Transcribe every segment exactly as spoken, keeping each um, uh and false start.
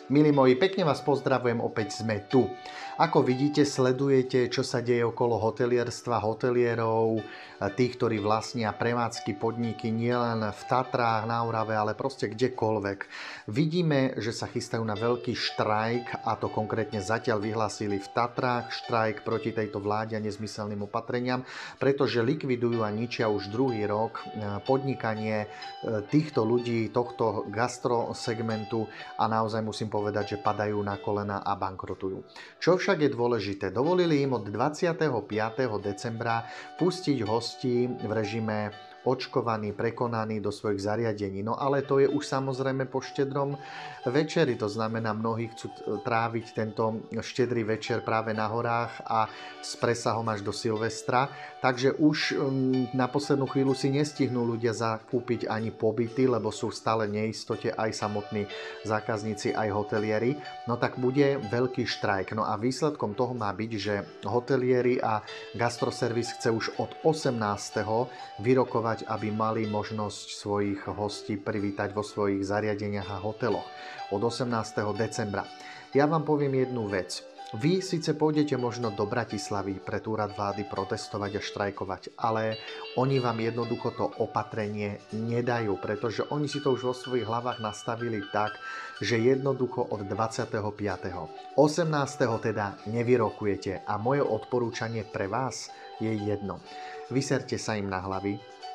Milí moji, pekne vás pozdravujem, opäť sme tu. Ako vidíte, sledujete, čo sa deje okolo hotelierstva, hotelierov, tých, ktorí vlastnia prevádzky, podniky nielen v Tatrách, na Orave, ale proste kdekoľvek. Vidíme, že sa chystajú na veľký štrajk, a to konkrétne zatiaľ vyhlásili v Tatrách, štrajk proti tejto vláde a nezmyselným opatreniam, pretože likvidujú a ničia už druhý rok podnikanie týchto ľudí, tohto gastrosegmentu a naozaj musím povedať, že padajú na kolena a bankrotujú. Čo však je dôležité, dovolili im od dvadsiateho piateho decembra pustiť hostí v režime očkovaní, prekonaní do svojich zariadení. No ale to je už samozrejme po štedrom večeri, to znamená, mnohí chcú tráviť tento štedrý večer práve na horách a s presahom až do Silvestra. Takže už na poslednú chvíľu si nestihnú ľudia zakúpiť ani pobyty, lebo sú stále v neistote aj samotní zákazníci, aj hotelieri. No tak bude veľký štrajk. No a výsledkom toho má byť, že hotelieri a gastroservis chce už od osemnásteho vyrokovať, aby mali možnosť svojich hostí privítať vo svojich zariadeniach a hoteloch od osemnásteho decembra. Ja vám poviem jednu vec. Vy síce pôjdete možno do Bratislavy pred úrad vlády protestovať a štrajkovať, ale oni vám jednoducho to opatrenie nedajú, pretože oni si to už vo svojich hlavách nastavili tak, že jednoducho od dvadsiateho piateho osemnásteho teda nevyrokujete a moje odporúčanie pre vás je jedno. Vyserte sa im na hlavy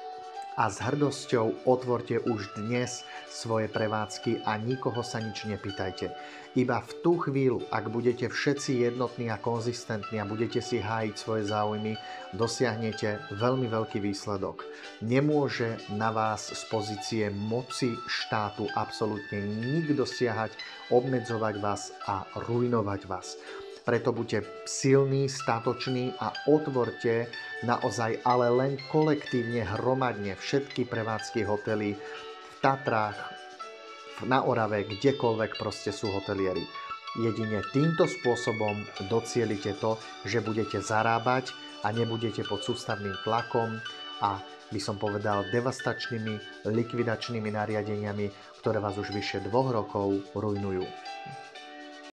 a s hrdosťou otvorte už dnes svoje prevádzky a nikoho sa nič nepýtajte. Iba v tú chvíľu, ak budete všetci jednotní a konzistentní a budete si hájiť svoje záujmy, dosiahnete veľmi veľký výsledok. Nemôže na vás z pozície moci štátu absolútne nikto siahať, obmedzovať vás a ruinovať vás. Preto buďte silní, statoční a otvorte naozaj, ale len kolektívne, hromadne všetky prevádzky hotely v Tatrách, na Orave, kdekoľvek proste sú hotelieri. Jedine týmto spôsobom docielite to, že budete zarábať a nebudete pod sústavným tlakom a by som povedal devastačnými, likvidačnými nariadeniami, ktoré vás už vyše dvoch rokov ruinujú.